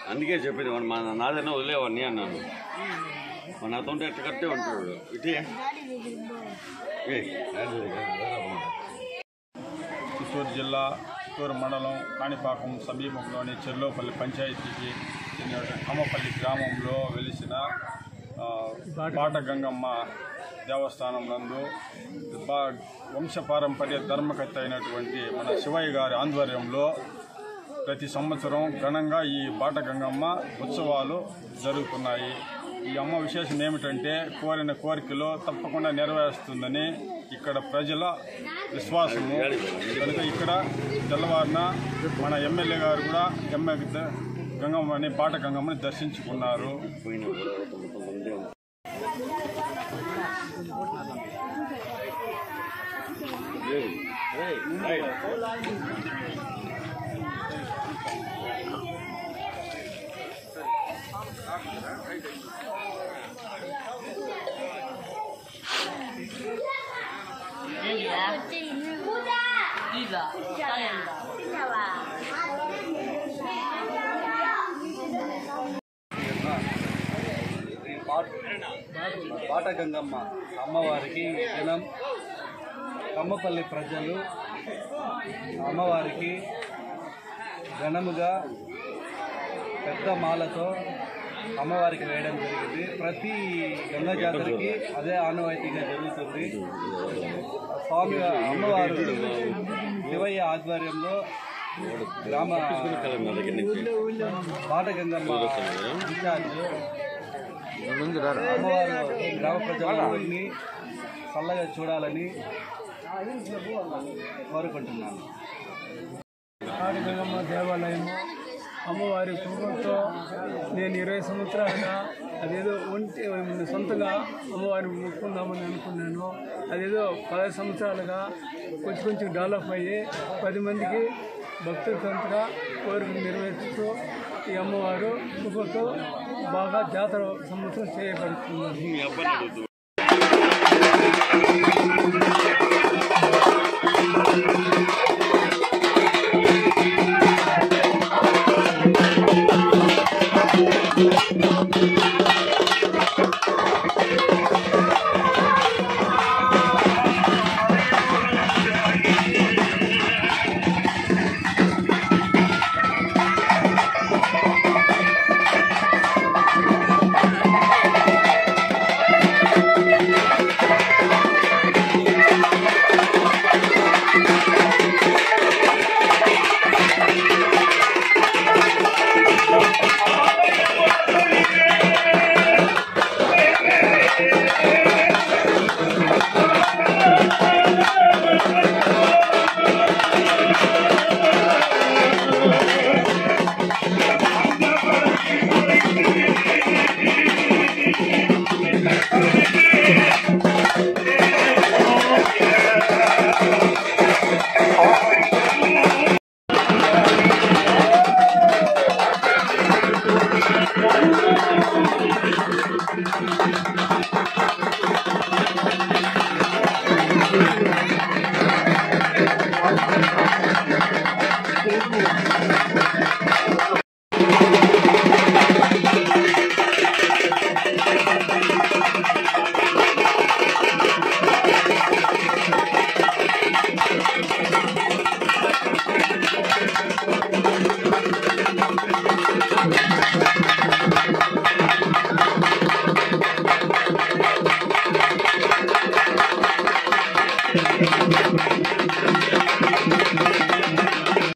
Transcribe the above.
అందుకే చెప్పింది వాడు మా నాదైనా వదిలేవాడిని అన్నాను. నాతో ఎట్ట కట్టే ఉంటాడు ఇటే. చిత్తూరు జిల్లా చిత్తూరు మండలం కాణిపాకం సమీపంలోని చెర్లోపల్లి పంచాయతీకి కమ్మపల్లి గ్రామంలో వెలిసిన బాటగంగమ్మ దేవస్థానం నందు వంశపారంపర్య ధర్మకర్త అయినటువంటి మన శివయ్య గారి ఆధ్వర్యంలో ప్రతి సంవత్సరం ఘనంగా ఈ బాటగంగమ్మ ఉత్సవాలు జరుగుతున్నాయి. ఈ అమ్మ విశేషం ఏమిటంటే కోరిన కోరికలు తప్పకుండా నెరవేరుస్తుందని ఇక్కడ ప్రజల విశ్వాసము. కనుక ఇక్కడ తెల్లవారిన మన ఎమ్మెల్యే గారు కూడా గంగమ్మని బాటగంగమ్మని దర్శించుకున్నారు. బాటగంగమ్మ అమ్మవారికి జనం కమ్మపల్లి ప్రజలు అమ్మవారికి ఘనముగా పెద్ద మాలతో అమ్మవారికి వేయడం జరిగింది. ప్రతి గంగా జాతరకి అదే ఆనవాయితీగా జరుగుతుంది. స్వామి అమ్మవారు శివయ్య ఆధ్వర్యంలో గ్రామ బాటగంగమ్మ ఇన్ఛార్జ్ అమ్మవారు గ్రామ ప్రజలందరినీ చల్లగా చూడాలని కోరుకుంటున్నాను. బాటగంగమ్మ దేవాలయం అమ్మవారి కృపతో నేను 20 సంవత్సరాలుగా అదేదో సొంతగా అమ్మవారిని మొక్కుందామని అనుకున్నాను. అదేదో 10 సంవత్సరాలుగా కొంచెం డెవలప్ అయ్యి 10 మందికి భక్తులకంతగా కోరికలు నెరవేర్చుతూ ఈ అమ్మవారు కృపతో బాగా జాతర సంవత్సరం చేయబడుతుంది.